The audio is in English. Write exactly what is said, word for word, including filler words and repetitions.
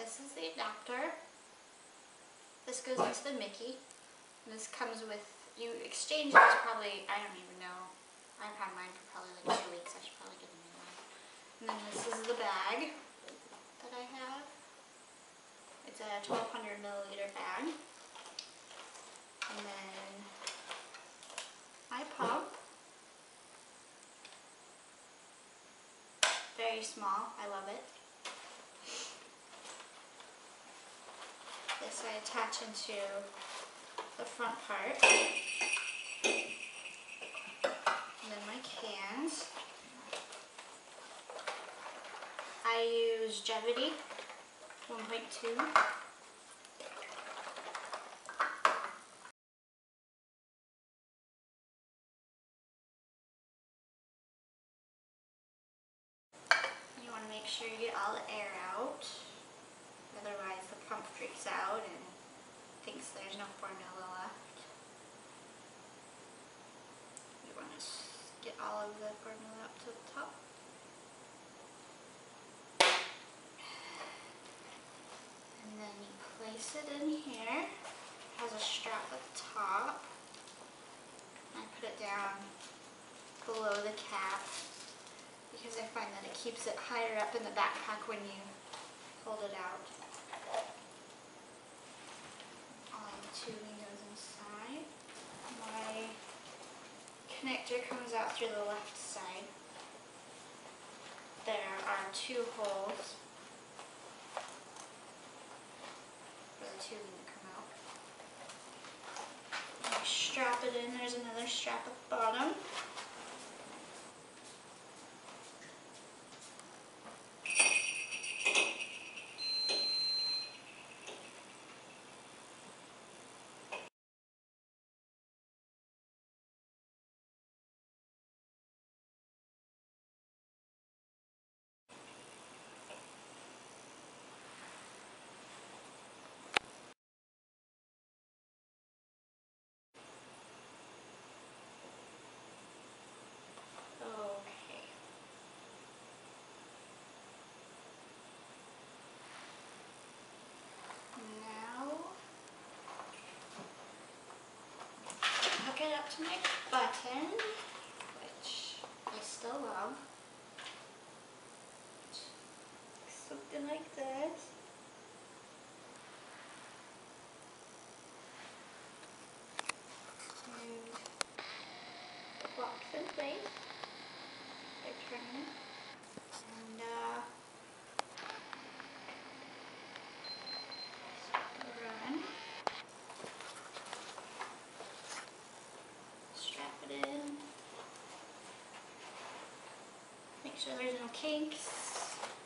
this is the adapter. This goes into the Mickey. And this comes with, you exchange this probably, I don't even know. I've had mine for probably like two weeks. I should probably get a new one. And then this is the bag that I have. It's a twelve hundred milliliter bag. And then my pump. Very small. I love it. This I attach into the front part. And then my cans. I use Jevity one point two. You want to make sure you get all the air out. Otherwise the pump freaks out and thinks there's no formula left. You want to get all of the formula up to the top. And then you place it in here. It has a strap at the top. I put it down below the cap because I find that it keeps it higher up in the backpack when you hold it out. All the tubing goes inside. My connector comes out through the left side. There are two holes for the tubing to come out. You strap it in, there's another strap at the bottom. Hook it up to my button, which I still love. Something like this. And it locks in place. I turn it. And uh, run. Strap it in. Make sure there's no kinks.